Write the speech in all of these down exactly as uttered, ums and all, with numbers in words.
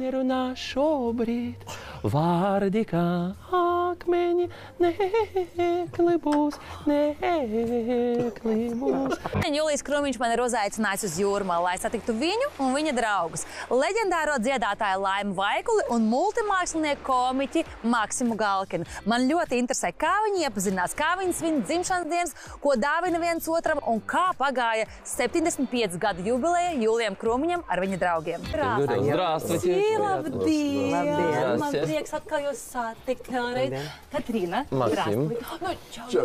nerunā šobrīd. Vārdi kā akmeņi, nekli būs, nekli būs. Jūlijas Krūmiņš man ir uzaicinājis uz Jūrmalu, lai satiktu viņu un viņa draugus. Leģendāro dziedātāju Laimu Vaikuli un multimākslinieku komiķi Maksimu Galkinu. Man ļoti interesē, kā viņi iepazinās, kā viņi svin dzimšanas dienas, ko dāvina viens otram un kā pagāja septiņdesmit pieci gadu jubileja Jūlijam Krūmiņam ar viņa draugiem. Здравствуйте. Labdien! Man prieks atkal jūs satikt vēlreiz. Katrīna, Максим. ну, чао,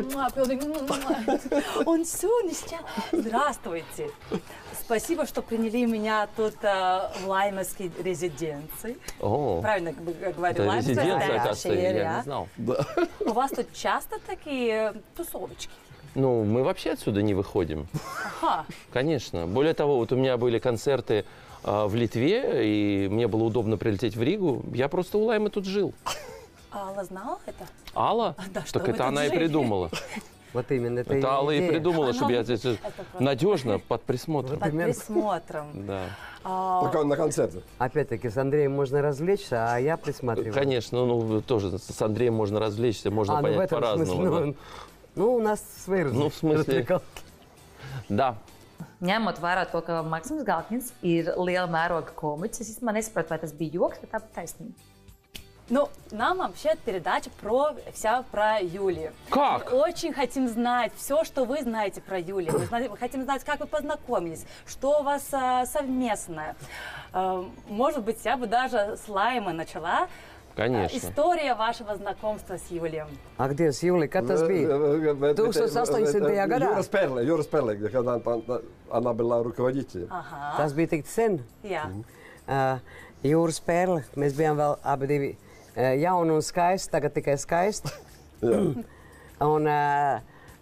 он Сонечка. Здравствуйте. Спасибо, что приняли меня тут э, в Лаймовской резиденции. О, Правильно говорю, это Лаймовская резиденция, оказывается, я area. не знал. У вас тут часто такие тусовочки? Ну, мы вообще отсюда не выходим. Ага. Конечно. Более того, вот у меня были концерты э, в Литве, и мне было удобно прилететь в Ригу. Я просто у Лаймы тут жил. А Алла знала это? Алла? Да, что так вы это тут она жили. и придумала. Вот именно. Это, Это Алла и идея. придумала, Она- чтобы я здесь Это просто- надежно под присмотром. Под Примерно. присмотром. Да. А, Только он на концерте. Опять-таки, с Андреем можно развлечься, а я присматриваю. Конечно, ну тоже с Андреем можно развлечься, можно А, ну в понять этом смысле, по-разному. ну, ну, у нас свои Ну, в смысле- развлекалки. Да. Ņemot vērā to, ka Maksims Galkins ir liela mēroga komiķis, es īstenībā nesaprotu, vai tas bija joks, vai tā bija taisnība. Ну, нам вообще передача про вся про Юлию. Как? Мы очень хотим знать все, что вы знаете про Юлию. Мы, знаем, мы хотим знать, как вы познакомились, что у вас а, совместное. А, может быть, я бы даже с Лаймы начала. Конечно. История вашего знакомства с Юлием. А где с Юлей? Как tas bija? tūkstoš astoņsimt. gadā. Юра Сперле, Юра Сперле, когда она, она была руководителем. Ага. Tas bija tik sen. Jā. Uh, Jūras Pērle. Mēs bijām vēl abi divi uh, jauni un skaisti, tagad tikai skaisti. Un, uh,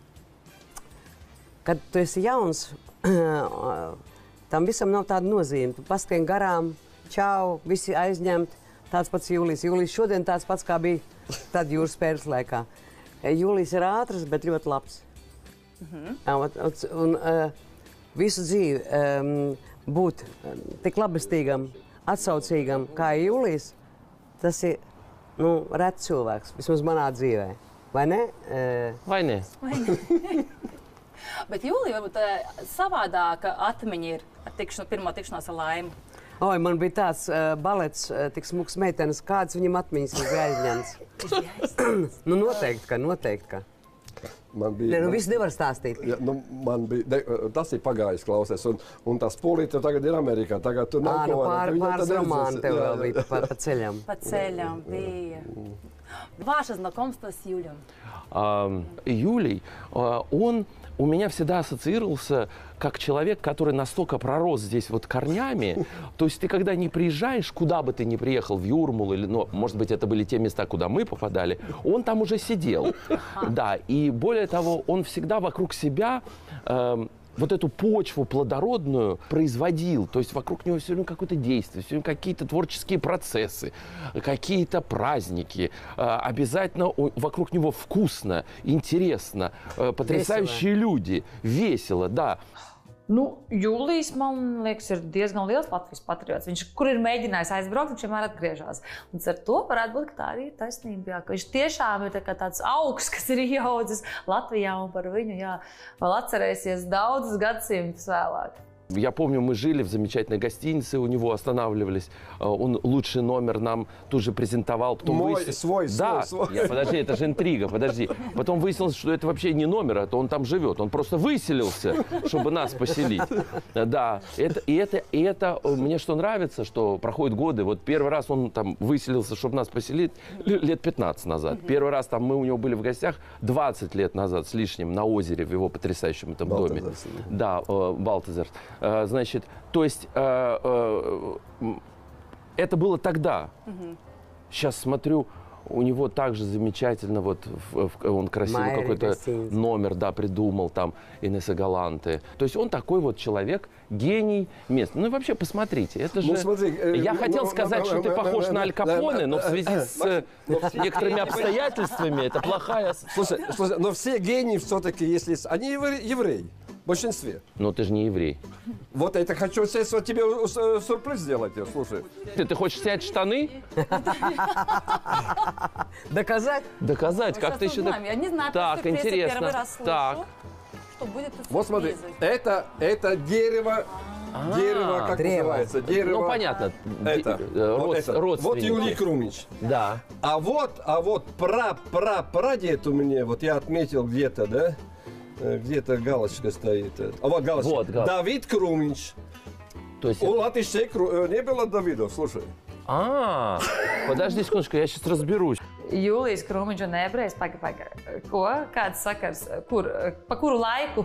kad tu esi jauns, uh, tam visam nav tāda nozīme. Tu paskrien garām, čau, visi aizņemti. Tāds pats Jūlijs. Jūlijs šodien tāds pats, kā bija tad Jūras Pērles laikā. Jūlijs ir ātrs, bet ļoti labs. Un, un, un uh, visu dzīvi um, būt um, tik labestīgam, atsaucīgam kā Jūlijs, tas ir nu, rets cilvēks, vismaz manā dzīvē. Vai ne? Uh, Vai ne? Bet Jūlija varbūt tā savādāka atmiņa ir ar tikšanu, pirmo tikšanos ar Laimu. Oi, man bija tāds uh, balets, uh, tik smuks meitenes, kāds viņam atmiņas ir jāizņemts. Nu, noteikti, ka, noteikti, ka. Man bija, Ne, nu, man- viss nevar stāstīt. Ja, nu, man bija, de, tas ir pagājis, klausies, un, un tas polīte tagad ir Amerikā. Tagad tur nav Ā, nu, ko pār, vairāk. Viņa pāris tad romāni neredzēs. tev Jā, vēl jā. bija pa, pa ceļam. По целям bija. Ваше знакомство с Юлием. А, Юлий, а, он у меня всегда ассоциировался как человек, который настолько пророс здесь вот корнями. То есть ты когда не приезжаешь, куда бы ты ни приехал, в Юрмалу, или, ну, может быть, это были те места, куда мы попадали, он там уже сидел. Да, и более того, он всегда вокруг себя эм, вот эту почву плодородную производил. То есть вокруг него все время какое-то действие, все время какие-то творческие процессы, какие-то праздники. Э, Обязательно о- вокруг него вкусно, интересно, э, потрясающие люди, весело, да. Nu, Jūlijs, man liekas, ir diezgan liels Latvijas patriots. Viņš, kur ir mēģinājis aizbraukt, viņš vienmēr atgriežas. Un ar to varētu būt, ka tā arī ir taisnība. Jā, ka viņš tiešām ir tā kā tāds augs, kas ir ieaudzis Latvijā, un par viņu jā, vēl atcerēsies daudzus gadsimtus vēlāk. Я помню, мы жили в замечательной гостинице, у него останавливались. Э, Он лучший номер нам тут же презентовал. Потом Мой, выяснилось- свой, да, свой, свой. Я, подожди, это же интрига, подожди. Потом выяснилось, что это вообще не номер, это он там живет. Он просто выселился, чтобы нас поселить. Да, это, и, это, и это э, мне что нравится, что проходят годы. Вот первый раз он там выселился, чтобы нас поселить, л- лет пятнадцать назад. Первый раз там мы у него были в гостях двадцать лет назад с лишним на озере в его потрясающем этом доме. Балтазарс. Да, э, Балтазар. Э, Значит, то есть э, э, м, это было тогда. Сейчас смотрю, у него также замечательно, вот в- в- он красивый Майя какой-то гостиница. номер, да, придумал, там, Инесса Галанте. То есть он такой вот человек, гений мест. Ну и вообще, посмотрите, это же... Ну, смотри, э, Я ну, хотел ну, сказать, ну, что ну, ты ну, похож ну, на ну, Аль Капоне, но в связи с некоторыми обстоятельствами это плохая... Слушай, слушай, но все гении все-таки, если... с- Они евре- евреи. В большинстве. Но ты же не еврей. Вот это хочу сейчас вот тебе э, сюрприз сделать, я, слушай. Ты, ты хочешь снять штаны? Доказать? Доказать, Мы как ты сейчас еще... узнаем. Я не знаю, Так, просто сюрпризы интересно. первый раз слышу, Так. что будет тут Вот смотри, сюрпризы. это, это дерево, дерево, как Древо. называется? Дерево. Ну, понятно. Это, Д- э, вот, род- это. Вот родственники. Юлий Крумич. Да. А вот, а вот пра, пра, прадед у меня, вот я отметил где-то, да? Э, Где-то галочка стоит. А вот галочка. Вот галочка. Давид Крумич. То есть... У латышей кру- э, не было Давидов, слушай. А, подожди секундочку, я сейчас разберусь. Jūlijas Krūmiņš un ebrejs. Paga, paga. Ko? Kāds sakars? Kur, pa kuru laiku?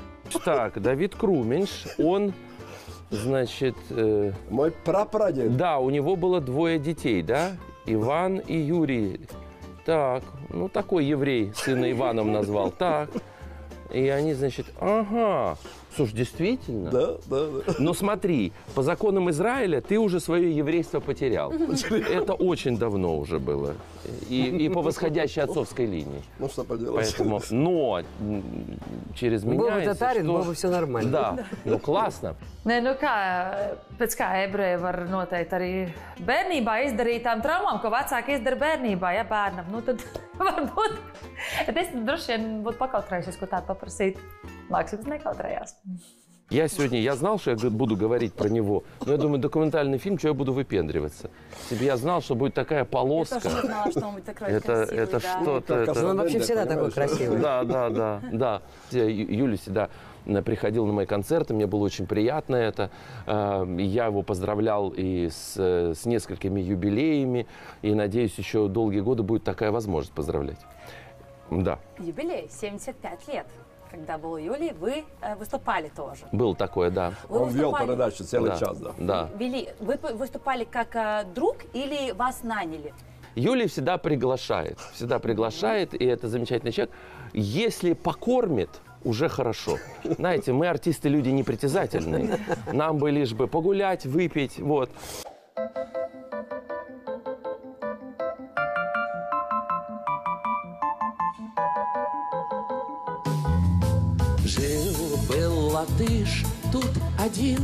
Так, Давид Круминш, он, значит, э, Мой прапрадед. да, у него было двое детей, да? Иван и Юрий. Так, ну такой еврей, сына Иваном назвал. Так, и они, значит, ага. Слушай, действительно? Да, да, да. Но смотри, по законам Израиля ты уже свое еврейство потерял. Это очень давно уже было. И, и по восходящей отцовской линии. Ну что поделать. Поэтому, но м, через меня... Был бы татарин, было бы все нормально. Да, ну классно. Nē, nu kā, pēc kā ebreji var noteikti arī bērnībā izdarīt tām traumām, ko vecāki izdara bērnībā, ja bērnam. Nu tad varbūt. Bet es droši vien būtu pakautrējušies, ko tādu paprasīt. Mākslinieks nekautrējās. Я сегодня, я знал, что я г- буду говорить про него, но я думаю, документальный фильм, что я буду выпендриваться. Если бы я знал, что будет такая Я полоска, тоже не знала, что он будет такой это, красивый, это да. что-то... Ну, как это- Ну, он вообще Бендер, всегда такой понимаешь? красивый. Да, да, да, да. Ю- Юля всегда м, приходил на мои концерты, мне было очень приятно это. Э, и Я его поздравлял и с, э, с несколькими юбилеями, и надеюсь, еще долгие годы будет такая возможность поздравлять. Да, Юбилей, семьдесят пять лет. Когда был Юлий, вы э, выступали тоже. было такое, да. Вы Он вел выступали- передачу целый Да, час, да. да. Вели, вы п- выступали как э, друг или вас наняли? Юлия всегда приглашает, всегда приглашает, и это замечательный человек. Если покормит, уже хорошо. Знаете, мы артисты люди непритязательные. Нам бы лишь бы погулять, выпить, вот. Жил-был латыш тут один,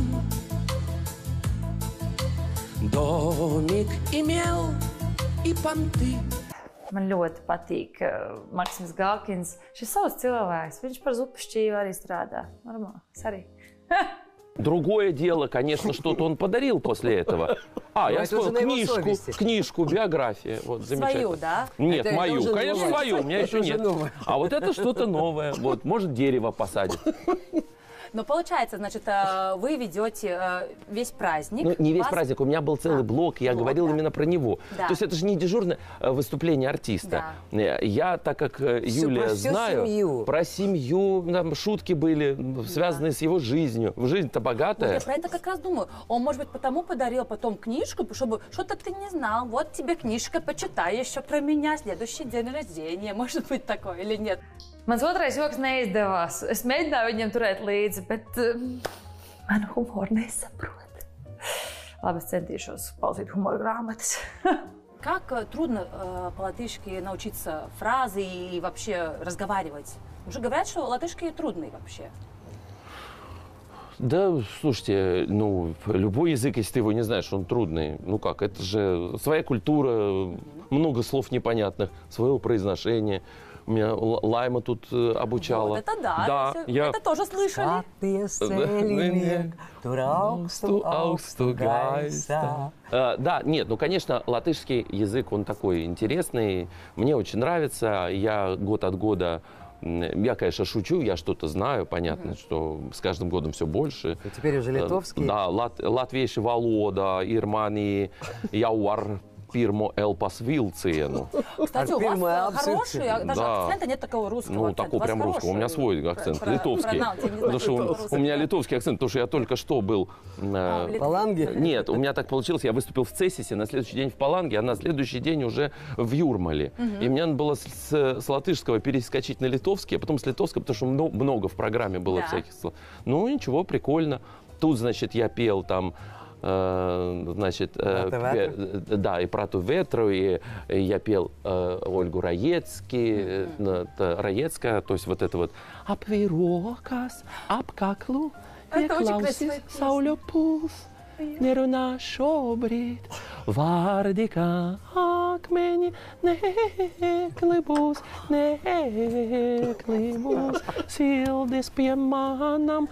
домик имел и понты. Man ļoti patīk uh, Maksims Galkins. Šis savs cilvēks, viņš par zupu šķīvi arī strādā. Normāli, es arī. Другое дело, конечно, что-то он подарил после этого. А, я это уже вспомнил на его книжку, совести. книжку, биография. Вот, замечательно. Свою, да? Нет, Это- это мою. уже Конечно, новое. свою. У меня Это еще уже нет. новое. А вот это что-то новое. Вот, может, дерево посадит. Но получается, значит, э, вы ведете э, весь праздник. Ну, не весь Вас- праздник, у меня был целый А, блок, я блок, говорил да. именно про него. Да. То есть это же не дежурное э, выступление артиста. Э, Я, так как э, Всё Юлия про всю знаю, семью. про семью, там шутки были, м, связанные с его жизнью. Жизнь-то Вот богатая. я про это как раз думаю. Он, может быть, потому подарил потом книжку, чтобы что-то ты не знал. Вот тебе книжка, почитай еще про меня, следующий день рождения. Может быть такое или нет? Mans otrais joks neizdevās. Es mēģināju viņam turēt līdzi, bet uh, man humoru nesaprot. Labi, es centīšos palasīt humoru grāmatas. Как э, трудно э, по-латышски научиться фразы и вообще разговаривать? Уже говорят, что латышский трудный вообще. Да, слушайте, ну, любой язык, если ты его не знаешь, он трудный. Ну как, это же своя культура, много слов непонятных, своего произношения. Меня Л- Лайма тут э, обучала. Вот это да, Да, всё- я... это тоже слышали. Patiesi ceļinieki, tur augstu, augstu gaisā. Э, Да, нет, ну, конечно, латышский язык, он такой интересный, мне очень нравится, я год от года, м, я, конечно, шучу, я что-то знаю, понятно, что с каждым годом все больше. И теперь уже Э, литовский. Да, лат, латвийши валода, ирмани, яуар, пирмо элпас вилцену. Кстати, у Первый вас абсолютно. хороший, а даже Да. акцента нет такого русского Ну, акцента. такой У вас прям русского. У меня хороший свой акцент, про- литовский. пронал, я не знаю, Потому что как у, это по-русски. у меня литовский акцент, потому что я только что был... э, лит- Паланги? Нет, у меня так получилось, я выступил в Цесисе, на следующий день в Паланге, а на следующий день уже в Юрмале. И мне надо было с, с- с латышского перескочить на литовский, а потом с литовского, потому что мно- много в программе было Да. всяких слов. Ну, ничего, прикольно. Тут, значит, я пел там э, значит, э, Про пе- э, да, и про ту ветру, и, и я пел э, Ольгу Раецки, э, это Раецкая, то есть вот это вот «Апвирокас, апкаклу, Это очень красивая еклаусис, песня. саулёпус». Неруна шобрит, вардика акмени, не клыбус, не клыбус, силдис пьеманам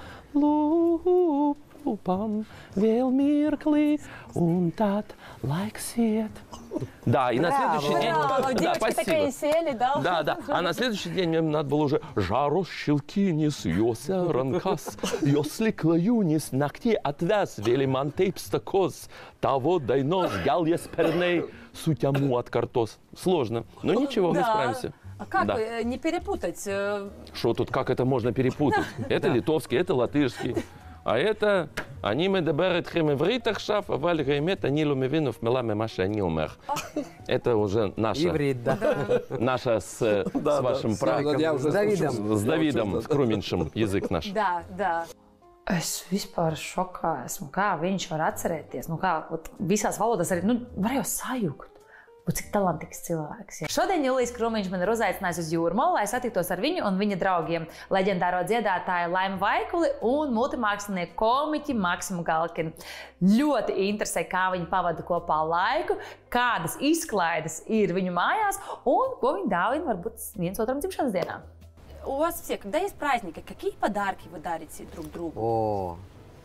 лупам, вел миркли, унтат лайк свет. Да, и на следующий день... Браво, Да, девочки спасибо. такие сели, да? Да, да. А на следующий день мне надо было уже жару щелкинис, йося ранкас, йосли клаюнис, ногти отвяз, велиман тейпстакос, того дайнос, гал есперней, сутяму от картос. Сложно, но ничего, мы Да. справимся. А как Да. э, не перепутать? э, Что тут, как это можно перепутать? Это литовский, это латышский. А это «Они медаберет хем ивритах шаф, а валь гаймет, они лумевинов меламе маша они умер». Это уже наша, Иврит, да. наша с, с вашим Да, правом. я уже С Давидом. слушал. С Давидом Круминшем язык наш. Да, да. Es vispār šokā esmu, kā viņš var atcerēties. Nu, kā ot, visās valodās arī nu, var jau sajūgt. Un cik talantīgs cilvēks. Ja. Šodien Julijas Krūmiņš man ir uzaicinājis uz Jūrmalu, lai satiktos ar viņu un viņa draugiem, leģendāro dziedātāju Laimu Vaikuli un multimākslinieku komiķi Maksimu Galkinu. Ļoti interesē, kā viņi pavada kopā laiku, kādas izklaides ir viņu mājās un ko viņi dāvina varbūt viens otram dzimšanas dienā. У вас все, когда есть праздники, какие подарки вы дарите друг другу? О,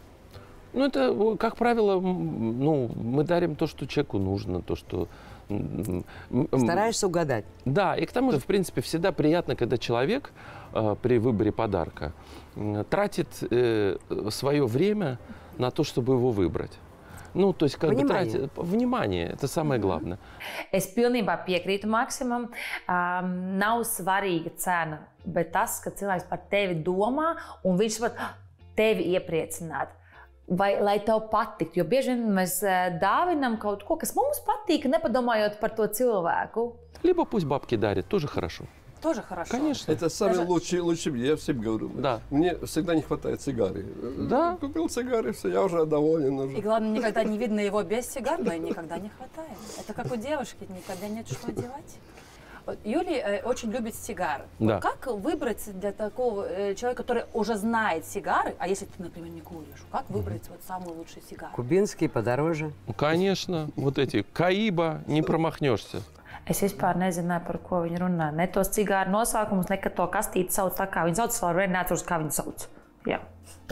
Ну, это, как правило, м, ну, мы дарим то, что человеку нужно, то, что... м, м, м, стараешься угадать. Да, и к тому же, в принципе, всегда приятно, когда человек э, при выборе подарка э, тратит э, свое время на то, чтобы его выбрать. Ну, то есть, как бы Внимание. тратит... Внимание, это самое главное. Es pilnībā piekrītu Maksimam. Um, nav svarīga cena, bet tas, ka cilvēks par tevi domā un viņš var tevi iepriecināt. Vai lai tev patiktu, jo bieži vien mēs eh, dāvinam kaut ko, kas mums patīk, nepadomājot par to cilvēku. Либо пусть бабки дарят, тоже хорошо. Тоже хорошо. Конечно. Это самый Даже- лучший, лучший, я всем говорю. Да. Мне всегда не хватает цигары. Да. Купил цигары, все, я уже доволен. И Уже. главное, никогда не видно его без сигар, но и никогда не хватает. Это как у девушки, никогда нет что одевать. Вот Юлий э, очень любит сигары. Вот Да. как выбрать для такого э, человека, который уже знает сигары, а если ты, например, не куришь, как выбрать вот самую лучшую сигару? Кубинские подороже. Ну, конечно, вот эти Каиба, не промахнешься. Es vispār nezināju, par ko viņi runā. Ne tos cigāru nosaukumus, ne ka to kastīti sauc tā, kā viņi sauc. Es vēl neatceros, kā viņi sauc. Jā.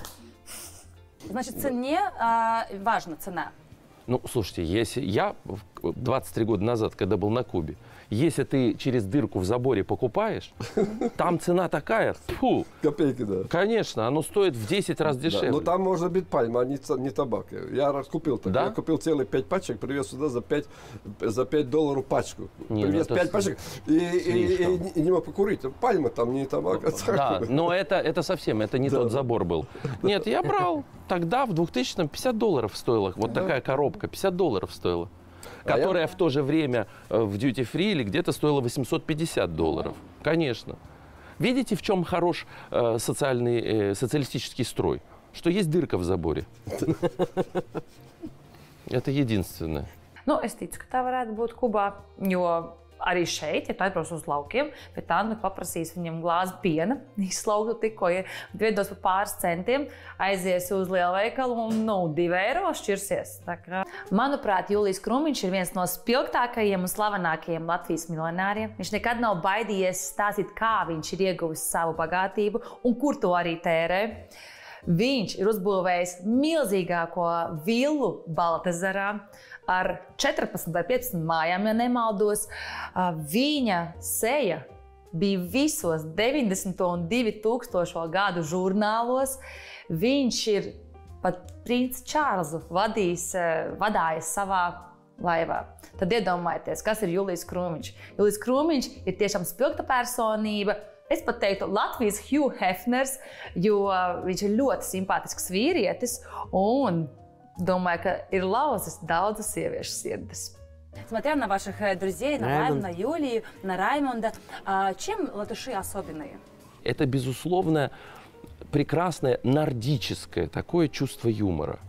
Значит, цене а, важна цена. Ну, слушайте, если я в- двадцать три года назад, когда был на Кубе, если ты через дырку в заборе покупаешь, там цена такая, фу, Копейки, да. конечно, оно стоит в десять раз Да, дешевле. но там может быть пальма, а не, ца- не табак. Я раз купил так. Да? Я купил целых пять пачек, привез сюда за пять, за пять долларов пачку. Не, ну привез это пять с- пачек и, и- и- слишком. и не мог покурить. Пальма там не табак. а так. Да, но это, это совсем, это не тот забор был. Нет, я брал. Тогда в двухтысячном пятьдесят долларов стоила. Вот такая коробка, пятьдесят долларов стоила. А я- Которая в то же время э, в Duty Free или где-то стоила восемьсот пятьдесят долларов. Конечно. Видите, в чем хорош э, социальный, э, социалистический строй? Что есть дырка в заборе. Это единственное. Nu, es ticu, ka tā varētu būt Kubā, jo arī šeit, ja tu aizbrauc uz laukiem, pēc tam paprasīs viņam glāzi piena, izslaugtu tikko, ja viedos par pāris centiem, aizies uz lielveikalu un, nu, divi eiro šķirsies. Tā kā, manuprāt, Julijs Krūmiņš ir viens no spilgtākajiem un slavenākajiem Latvijas miljonāriem. Viņš nekad nav baidījies stāstīt, kā viņš ir ieguvis savu bagātību un kur to arī tērē. Viņš ir uzbūvējis milzīgāko villu Baltazarā ar četrpadsmit vai piecpadsmit mājām, ja nemaldos. Uh, Viņa seja bija visos deviņdesmito un divtūkstošo gadu žurnālos. Viņš ir pat princi Čārlzu vadījis, uh, vadājis savā laivā. Tad iedomājieties, kas ir Julijs Krūmiņš. Julijs Krūmiņš ir tiešām spilgta personība. Es pat teiktu, Latvijas Hugh Hefners, jo viņš ir ļoti simpātisks vīrietis un domāju, ka ir lauzis daudzas sieviešu sirdis. Смотря на ваших э, друзей, на Раймонд. Лайму, на Юлию, на Раймонда, а, чем латыши особенные? Это, безусловно, прекрасное нордическое такое чувство юмора.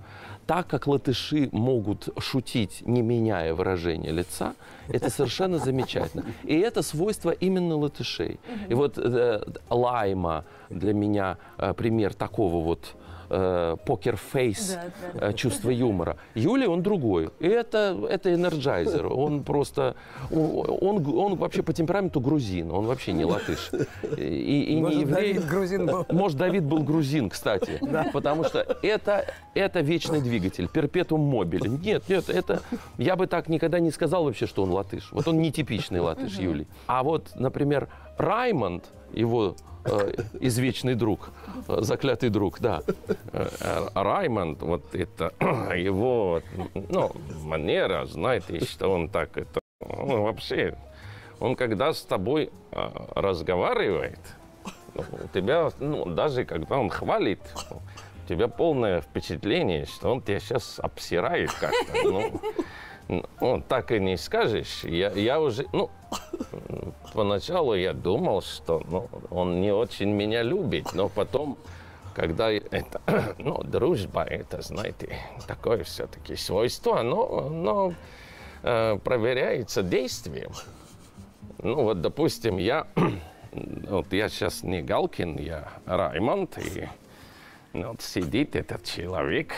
так как латыши могут шутить, не меняя выражение лица, это совершенно замечательно. И это свойство именно латышей. И вот э, Лайма для меня э, пример такого вот покер-фейс, да, да. чувство юмора. Юлия, он другой. И это, это энерджайзер. Он просто... Он, он вообще по темпераменту грузин. Он вообще не латыш. И, и Может, не еврей. Давид грузин был. Может, Давид был грузин, кстати. Да. Потому что это, это вечный двигатель. Перпетум мобиль. Нет, нет, это... Я бы так никогда не сказал вообще, что он латыш. Вот он нетипичный латыш, Юлий. А вот, например, Раймонд, его... извечный друг, заклятый друг, да. Раймонд, вот это его, ну, манера, знаете, что он так, это, ну, вообще, он когда с тобой разговаривает, у тебя, ну, даже когда он хвалит, у тебя полное впечатление, что он тебя сейчас обсирает как-то, ну, ну, так и не скажешь. Я, я уже, ну, поначалу я думал, что ну, он не очень меня любит, но потом, когда это, ну, дружба, это, знаете, такое все-таки свойство, но, но э, проверяется действием. Ну, вот, допустим, я, вот я сейчас не Галкин, я Раймонд, и вот сидит этот человек.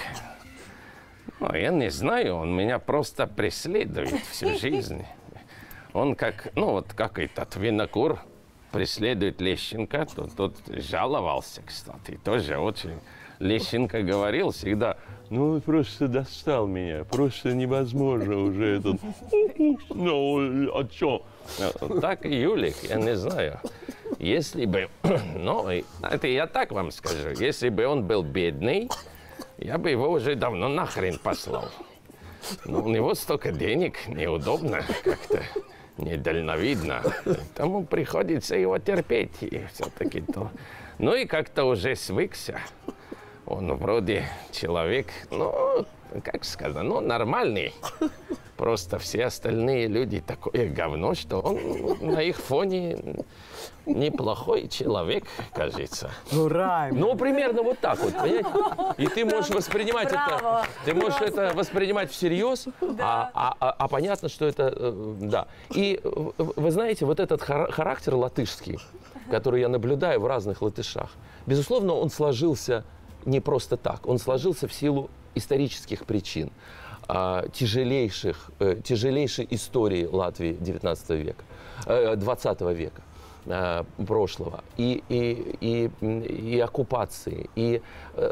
Ну, я не знаю, он меня просто преследует всю жизнь. Он как, ну вот как этот Винокур преследует Лещенко, тот, тот жаловался, кстати, тоже очень. Лещенко говорил всегда, ну просто достал меня, просто невозможно уже этот, ну а чё? Так и Юлик, я не знаю. Если бы, ну это я так вам скажу, если бы он был бедный, я бы его уже давно нахрен послал. Но у него столько денег, неудобно как-то, недальновидно. Тому приходится его терпеть и все-таки то. Ну и как-то уже свыкся. Он вроде человек, ну, как сказать, ну, нормальный. Просто все остальные люди такое говно, что он на их фоне неплохой человек, кажется. Ну, Райм. Ну, примерно вот так вот, понимаете? И ты можешь воспринимать Браво. это, ты можешь это воспринимать всерьез, да. а, а, а понятно, что это, э, да. И вы знаете, вот этот характер латышский, который я наблюдаю в разных латышах, безусловно, он сложился не просто так, он сложился в силу исторических причин. Тяжелейших, тяжелейшей истории Латвии девятнадцатого века, двадцатого века прошлого, и, и, и, и оккупации. И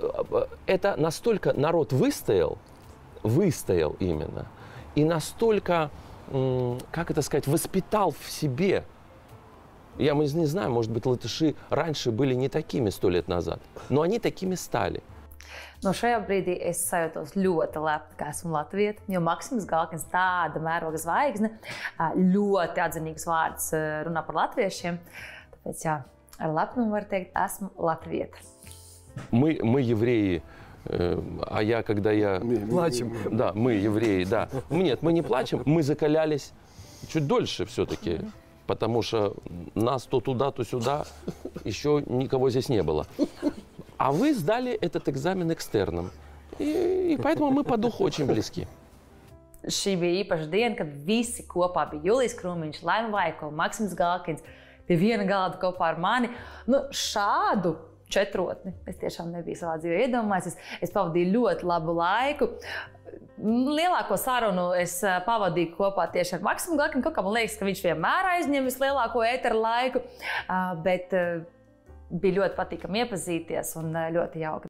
это настолько народ выстоял, выстоял именно, и настолько, как это сказать, воспитал в себе. Я не знаю, может быть, латыши раньше были не такими сто лет назад, но они такими стали. No šajā brīdī es sajūtos ļoti lepni, ka esmu latvieta, jo Maksims Galkins, tāda mēroga zvaigzne, ļoti atzinīgs vārds runā par latviešiem. Tāpēc, jā, ar lepnumu var teikt, esmu latvieta. Мы, мы евреи, э, а я, когда я... Плачем. Да, мы евреи, да. Нет, мы не плачем, мы закалялись чуть дольше все-таки, потому что нас то туда, то сюда, еще никого здесь не было. А вы сдали этот экзамен экстерном. И, и поэтому мы по духу очень близки. Šī bija īpaša diena, kad visi kopā bija Julijs Krūmiņš, Laima Vaikula, Maksims Galkins, pie viena galda kopā ar mani. Nu, šādu četrotni es tiešām nebiju savā dzīvē iedomājies. Es, es pavadīju ļoti labu laiku. Lielāko sarunu es pavadīju kopā tieši ar Maksimu Galkinu. Kaut kā man liekas, ka viņš vienmēr aizņem vislielāko ēteru laiku. Bet bija ļoti patīkami iepazīties un ļoti jauki.